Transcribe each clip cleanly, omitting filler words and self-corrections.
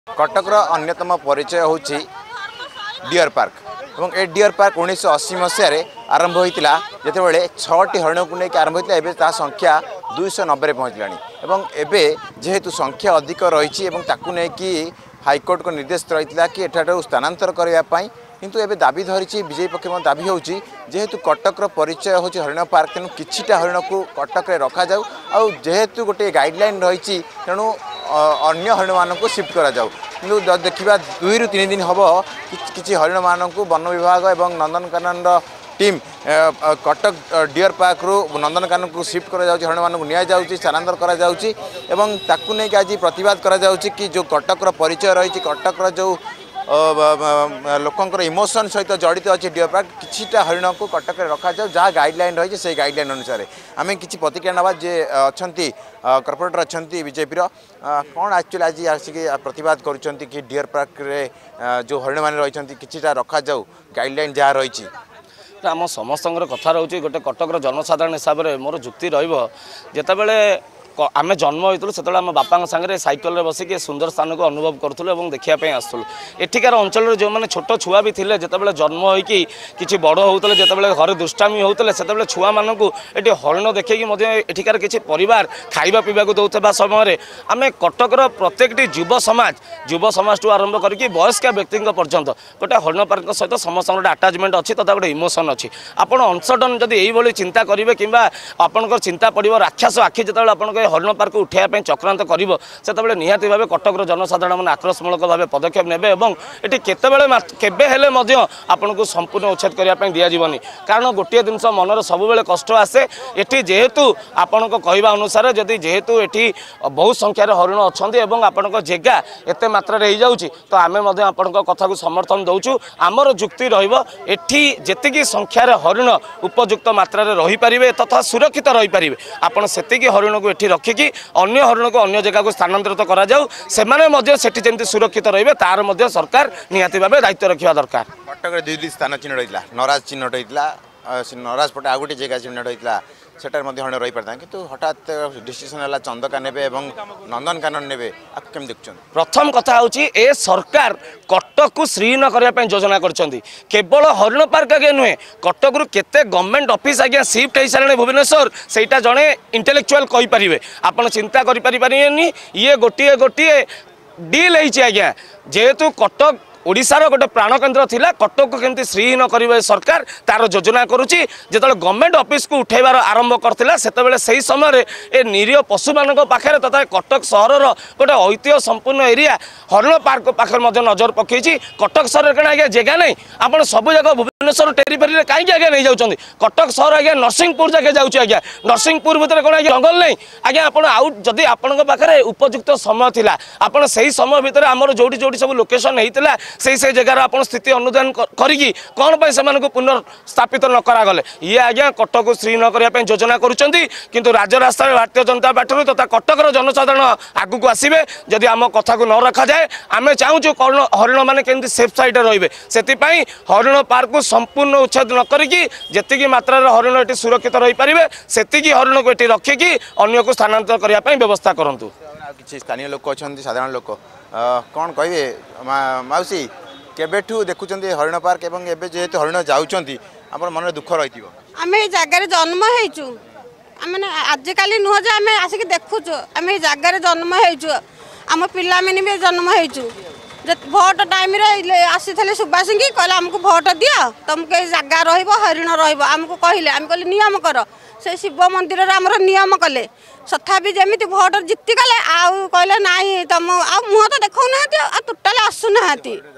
कटकर अन्यतम परिचय हूँ डियर पार्क और ए डियर पार्क 1980 मसीह आरंभ होता जितेबाला 6टी हरिण को लेकिन आरंभ होता है संख्या 290 पहुँचला जेहेतु संख्या अधिक रही हाईकोर्ट को निर्देश रही कि एठार स्थानांतर करने किंतु एबे दाबी धरी बीजेपी पक्ष दाबी होची जेहेतु कटकर परिचय होची हरिण पार्क तेणु किछिटा हरिण को कटक रखा जाऊ आ जेहेतु गोटे गाइडलाइन रही तेणु अन्य हरिण मान को शिफ्ट करा जाऊ किंतु देखा 2 ରୁ 3 दिन हम कि हरिण मान को वन विभाग और Nandankanan team Cuttack deer park रु नंदनकानन को शिफ्ट करा जाउची हरिण मान को निया जाउची स्थानांतर करा जाउची एवं ताकू नै आज प्रतिवाद करा जाउची कि जो कटक परिचय रही कटक जो लोकंर इमोशन सहित जड़ित अच्छे डियर पार्क किछिटा हरिण को कटक रखा जाए जहाँ गाइडलाइन रही से गाइडलाइन अनुसार आम कि प्रतिक्रिया नवा जे अच्छा कॉर्पोरेटर अच्छा बीजेपी कौन एक्चुअली आज आसिक प्रतिवाद करुँच कि डियर पार्क रे जो हरिण मान रही किछिटा रखा जाऊ गाइडलाइन जहाँ रही आम समस्त कथा रोचे गोटे कटकर जनसाधारण हिसाब से मोर जुक्ति रतबे आम जन्म होइतलु सेतले आम बापा सागरे साइकल रे बसिक सुंदर स्थान को अनुभव करूँ और देखापी आसलु एठिकार अंचल जो मैंने छोट छुआ भी थे जितेबाला जन्म होइकी किछि बड़ होते जितेबाला घर दुष्टामी होते से छुआ मानू ये हरिण देखिए एठिकार किछि परिवार खाइबा पीवा दौरा समय आम कटकर प्रत्येक युव समाज आरंभ करके वयस्क व्यक्ति पर्यंत गोटे हरिण पार्क सहित समस्त गोटे आटाचमेंट अच्छी तथा गोटे इमोशन अच्छी आपड़ अंशटन जदि यही चिंता करेंगे कि आपंकर चिंता पड़ो राक्षस आखि जो आप हरिण पार्क उठाइबा चक्रांत करिवो सेतबेले निहाती भाबे कटकर जनसाधारण मन आक्रोशमूलक भाबे पदक्षेप नेबे एवं एटी केतेबेले केबे हेले मध्य आपनको संपूर्ण उच्छेद करिया पय दिया जीवनी कारण गोटे जिनस मनर सबुबेले कष्ट आसे एटी जेहेतु आपनको कहवा अनुसार जदि जेहेतु एटी बहुत संख्यार हरिण अछंती एवं आपनको जेगा एते मात्रा रे जाउची तो आमे मध्य आपनको कथा को समर्थन दउचु आमर जुक्ति रहिबो एठी जेतिकी संख्यार हरिण उपयुक्त मात्रा रे रही परिबे तथा सुरक्षित रही परिबे आपण सेतिकी हरिण को एठी रखिकी अन्य हरिण को अन्य जगह को स्थानांतरित करा जाऊ सेमाने मध्य सेठी जेंति सुरक्षित रहिबे तार मध्य सरकार निहाती भाबे दायित्व रखिबा दरकार। कटक रे 2 स्थान चिन्ह रहितला नराज चिन्ह रहितला नराज पटे आ गोटे जगह चिन्ह रहितला सेटार मध्य हरिण रही पारता किंतु हठात डिसीजन है चंदका नेबे एवं नंदनकानन नेबे आप केम देखछन प्रथम कथा होची ए सरकार कटक को श्रीहीन करिया पय योजना करछंती केवल हरिण पार्क आगे नुहे कटक रु केते गवर्नमेंट ऑफिस आगे शिफ्ट हो सारे भुवनेश्वर सेटा जड़े इंटेलेक्चुअल कहि परिबे आपण चिंता करि परिबानी ये गोटे गोटे डील होइछि आज्ञा जेहेतु कटक ओडिशार गोटे प्राण केन्द्र थिला कटक को केमती श्रीहीन करिवे सरकार तार योजना करुच्ची जेतले गवर्नमेंट ऑफिस को उठेबार आरंभ करथिला सेतबेले सही समय ए निरीह पशु मानक पाखरे तथा कटक सहरर गोटे ऐतिह्य संपूर्ण एरिया हरिण पार्क पाखरे मध्य नजर पकेछि कटक सहर कण आगे जगह नहीं आपण सब जगह भुवनेश्वर टेरिटोरी रे काई आगे नहीं जाउछंदी कटक सहर आगे नरसिंहपुर जाके जाउछि आगे नरसिंहपुर भितर कण आगे जंगल नहीं आगे आपण आउट जदी आपनक पाखरे उपयुक्त समय थिला आपण सही समय भितर हमर जोडी जोडी सब लोकेशन हेतिला से जगार आप स्थिति अनुधान करी कौन पर से पुनर्स्थापित न करागले ये आज्ञा कटक को श्रीहीन करने योजना करुँच राजरास्ता भारतीय जनता पार्टी तथा कटकर जनसाधारण आगू को आसवे जदि आम कथा को न रखा जाए आम चाहूँ कौन हरिण मैंने केमती सेफ साइड रे से हरिण पार्क को संपूर्ण उच्छेद न करी मात्रा हरिण ये सुरक्षित रही पारे से हरिण को ये रखिकी अन्य को स्थानांतर करने व्यवस्था करूँ। किसी स्थानीय लोक अच्छा साधारण लोक कौन कहे माउसी केबेठू देखुं हरिण पार्क एवं एबे जेहेतु हरिण जाउछंती हमर मन में दुख रही आम ये जगार जन्म होइचु आम आजिकल नुह जे आम आसिक देखुचु आम ये जगार जन्म होइचु आम पिला मैंने भी जन्म होइचु भोट टाइम रे आसी सुभाष सिंह कहले आमको भोट दिया तुमको ये जगह रहिण रमको कहले आम कहले नियम कर से शिव मंदिर आमर नियम कले तथापि जमी भोट जीति गले आउ कहले नाई तुम मुह तो देखा ना टोटाल आसुना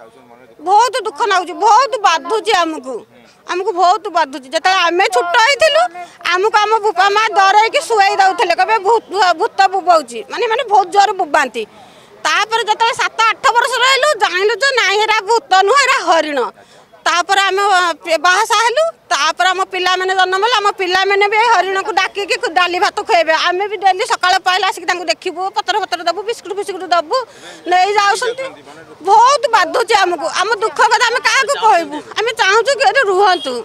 बहुत दुख नाउच बहुत बाधुची आमको आमको बहुत बाधुची जो आम छोट होइथिलु आमको आम बुपा माँ डरैकी शुआई दौले कहे भूत बुबाऊँ माने माने बहुत जोर बुबाती तापर जो 7-8 वर्ष रही जानलु जो ना ये भूत नुह हरिण तापर आम बाहासा हेलु तापर आम पिला मैंने जन्म आम पिला मैंने भी हरिण को डाकिकी डाली भात खुएबे आम भी डेली सकाल पाइले आसिक देखू पतर पतर दबु बिस्कुट फिस्कुट दबु नहीं जाऊँ बहुत बाधुची आमको आम दुख कथा आम क्या कहबू आम चाहूँ कि रुहतु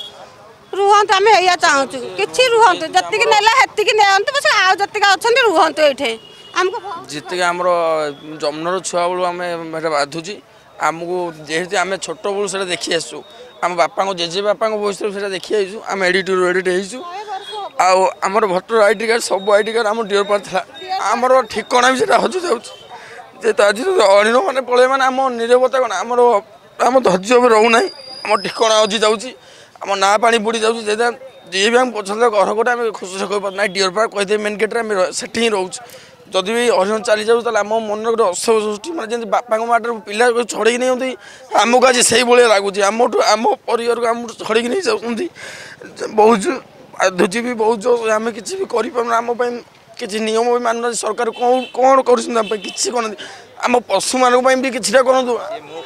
रुहतु आम या चाहूँ कि रुहतु जी नेला हेतिक नियंतु आउ जी अच्छा रुहतु ये हमको जितक आमर जमुनार छुआ बेलू आम बाधुची आमको जेहेतु आम छोट बेलू से देखी आसु आम बापा जेजे बापा बयस से देखी आसु आम एडिट हो आमर भोटर आईडी कार्ड सब आईडी कार्ड आम डियर पार्क था आमर ठिकाना भी हजु जेहेतु आज अणिन मैंने पलि मैंने आम निरवता कौन आमर आम धैर्य भी रोना आम ठिकाना हजि जाऊँगी आम ना पानी बुड़ी जाऊँगी जेहेतु जी भी आम पसंद घर गोटे आम खुश से कही डियर पार्क कहते मेन गेट्रे आम से ही रोच जदि भी हरिण चली जाऊँ आम मन गोटे असह सृष्टि मैंने जमी बापा माटर पिला छड़े नहीं आमको आज से भाई लगुच आम परिवार को आम छड़े नहीं जाऊँगी बहुत धुची भी बहुत आम किसी भी करें आम किसी नियम भी मान सरकार कौन कौन कर किसी कौन आम पशु मान भी किसी करूँ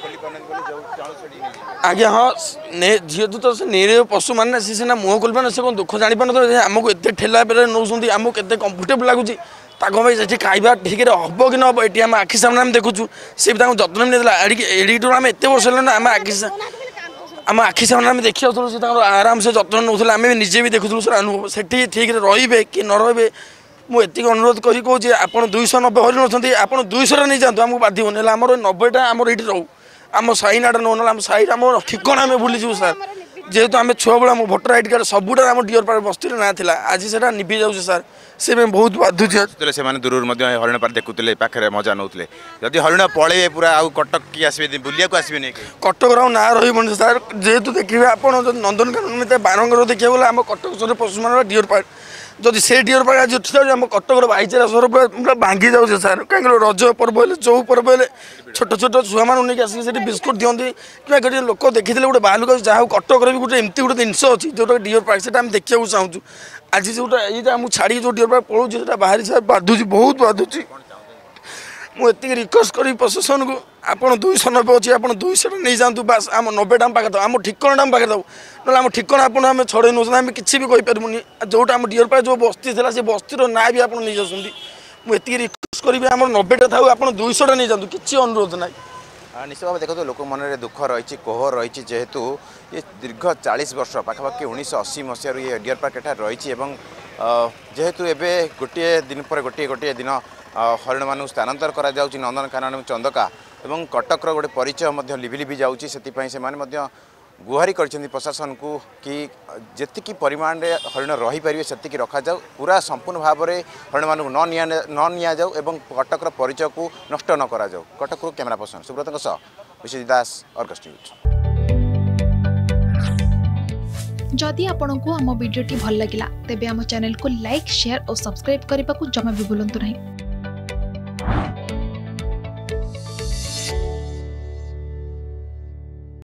आज्ञा हाँ जेहेतु तो से निरीह पशु मैंने सीना मुँह खोल पाने से कौन दुख जापार आमको एत ठेला पे नौ आमको केते कंफर्टेबल लगुच भाई से खाଇବା ठीक हम कि ना ये आम आखि सामने आम देखुचु सी भी जत्न भी नहीं एडिट आम एत वर्ष आम आखि सामने आम देखी आराम से जत्न नौ आम भी निजे भी देखुलु सर अनुभव से ठीक रे कि न रे मुझे अनुरोध करी कहूँ आप 290 हरिण अच्छे आप 200 नहीं जातु आमको बाध्य ना आम 90टा आम ये रो आम साई नाटा नौ ना साई आम ठिकाना आम भूलीजु सर जेहेतु आम छुआ बेला आम भोटर आईडी कार्ड सबुटा आम डियर पार्क बस्ती ना था आज से निभि जाऊँ सर से बहुत बाधुच से दूर हरिण पार्क देखुले पाखे मजा नौले जदि हरिण पलैबे पूरा आउ कटक की आसबे बुलिया को आसबे नहीं कटक ना रही सर जेहेतु देखिए आप नंदनकानन में बारंगर देखा गला आम कटक पशु मान डियर पार्क जदि से डियर पार्क आज उठी जाऊँ आम कटक भाईचारा स्वर पूरा भांगी जाऊे सर कहीं रज पर्व है जो पर्व है छोट छोट छुआ नहीं आसिक बिस्कुट दिखती कि लोक देखी गोटे बाहर लोग जहाँ कटक भी गोटे एमती गोटे जिनस अच्छी जो डियर पार्क से देखा चाहूँ आज जो ये आमको छाड़ी जो डियर पार्क पलाऊँ बाहरी सर बाधुची बहुत बाधुची मुझे रिक्वेस्ट करी प्रशासन को आप 290 अच्छी आप 200 नहीं जातु बास आम 90 टाइम पाखे आम ठिकाना पाखे ना आम ठिकाना आप छड़े नौ आम किसी भी कहीपरमुनि जोटा आम डियर पार्क जो बस्ती थी से बस्तीर ना भी आप नहीं जाऊँगी मुझे रिक्वेस्ट करी आम 90टा था आप 200 नहीं जातु किसी अनुरोध ना निश्चित भाव देखो लोक मन में दुख रही कोह रही जेहेतु ये दीर्घ 40 वर्ष पाखापाखि 1980 मसीह ये डियर पार्क एठार रही जेहेतु एवं गोटे दिन पर गोटे दिन हरिण मान स्थानांतर करा जाउची नंदनकानन चंदका एवं कटकर गोटे परिचय लिभि लिभि जाउची सेतिपई से माने गुहारी करछन्ती प्रशासन को कि जेतिकी परिमाण रे हरिण रही परिवे सेतिकी रखा जाऊ पूरा संपूर्ण भाव में हरिण मान न निया जाऊ एवं कटकर परिचय को नष्ट न करा जाऊ कटक कैमरा पर्सन सुब्रत सह विश्वजित दास अर्गस न्यूज। जदि आपंक आम भिडी भल लगा तेब आम चैनल को लाइक शेयर और सब्सक्राइब करने को जमा भी भूलु नहीं।